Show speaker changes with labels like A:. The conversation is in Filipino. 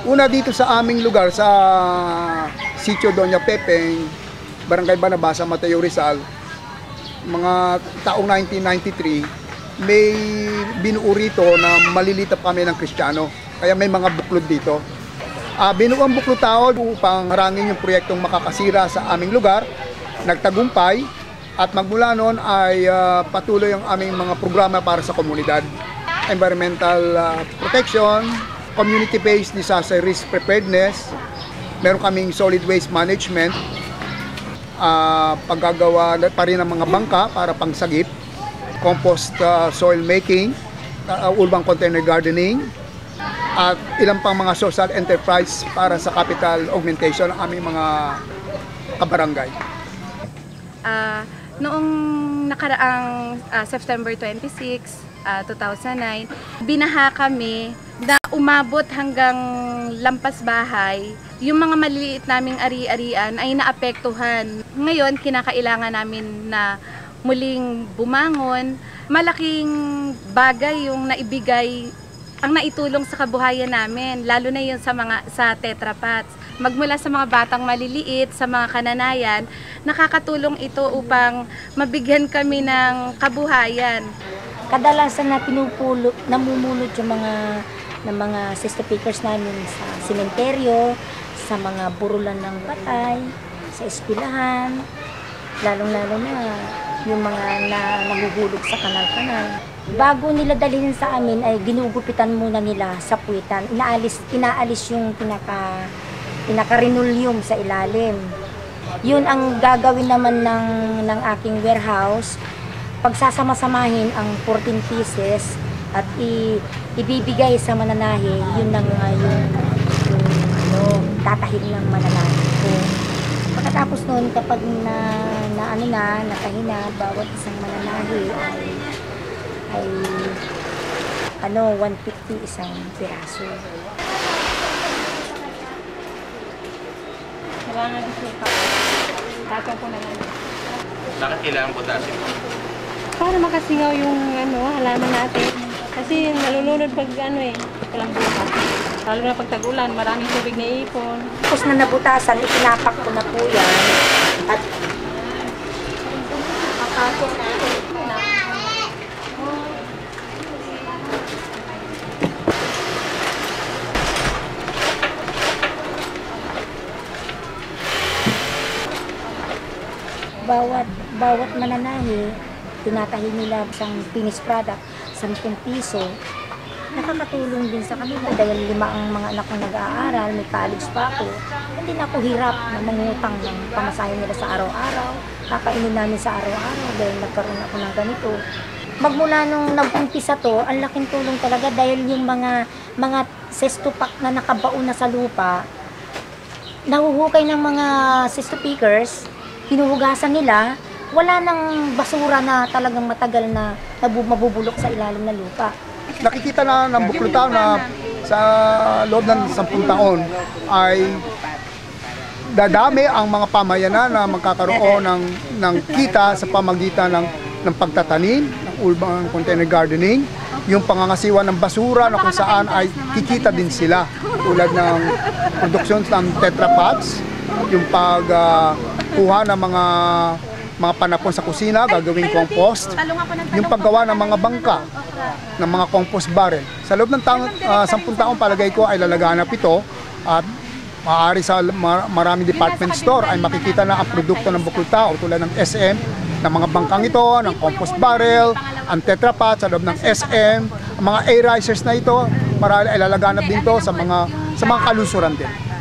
A: Una dito sa aming lugar, sa Sitio Doña Pepeng, Barangay Banabasa, Mateo Rizal, mga taong 1993, may binuo rito na malilitap kami ng Kristiyano. Kaya may mga buklod dito. Binuo ang buklod tao upang harangin yung proyektong makakasira sa aming lugar, nagtagumpay, at magmula noon ay patuloy ang aming mga programa para sa komunidad. Environmental protection, community-based disaster risk preparedness, meron kaming solid waste management, paggagawa pa rin ng mga bangka para pangsagip, compost soil making, urban container gardening, at ilang pang mga social enterprise para sa capital augmentation ng aming mga kabarangay.
B: Noong nakaraang September 26, 2009, binaha kami na umabot hanggang lampas bahay. Yung mga maliliit naming ari-arian ay naapektuhan. Ngayon, kinakailangan namin na muling bumangon. Malaking bagay yung naibigay, ang naitulong sa kabuhayan namin, lalo na yun sa Tetra Pats. Magmula sa mga batang maliliit, sa mga kananayan, nakakatulong ito upang mabigyan kami ng kabuhayan.
C: Kadalasan na namumulot yung mga sister pickers namin sa sementeryo, sa mga burulan ng patay, sa eskwelahan, lalong-lalo na yung mga nahuhulog sa kanal-kanal. Bago nila dalhin sa amin ay ginugupitan muna nila sa puwitan. Inaalis yung pinaka-linoleum sa ilalim. Yun ang gagawin naman ng aking warehouse. Pagsasama-samahin ang 14 pieces at ibibigay sa mananahi, yun ang tatahid ng mananahi. Pagkatapos noon, kapag nakahina, bawat isang mananahi ay 150 isang piraso.
B: Kailangan dito pa. Tatang po na lang.
D: Bakit kailangan potassium?
B: Para makasingaw yung halaman natin. Kasi nalulunod pag walang buka. Lalo na pag tag-ulan, maraming tubig na ipon.
C: Tapos na nabutasan, itinapak ko na po yan. At makakot na. Bawat mananahi, tinatahi nila isang finished product, 10 piso. Nakakatulong din sa kanila dahil 5 ang mga anak kong nag-aaral, may college pa ako. Hindi na ako hirap na mangutang ng pamasahe nila sa araw-araw. Kakainin namin sa araw-araw dahil nagkaroon ako ng ganito. Magmula nung nag-umpisa to, ang laking tulong talaga dahil yung mga sesto pack na nakabaon na sa lupa, nahuhukay ng mga sesto pickers, hinuhugasan nila, wala nang basura na talagang matagal na mabubulok sa ilalim ng lupa.
A: Nakikita na ng buklod tao na sa loob ng 10 taon ay dadami ang mga pamayanan na magkakaroon ng kita sa pamagitan ng pagtatanim, ng urban container gardening, yung pangangasiwa ng basura na kung saan ay kikita din sila tulad ng produksyon ng Tetra Pats, yung pagkuha ng mga panapon sa kusina, gagawing compost, yung paggawa ng mga bangka, ng mga compost barrel. Sa loob ng 10 taong palagay ko ay lalaganap ito at maaari sa maraming department store ay makikita na ang produkto ng buklod tao tulad ng SM, ng mga bangkang ito, ng compost barrel, ang Tetra Pat sa loob ng SM, ang mga air risers na ito, marami ay lalaganap din to sa mga kalusuran din.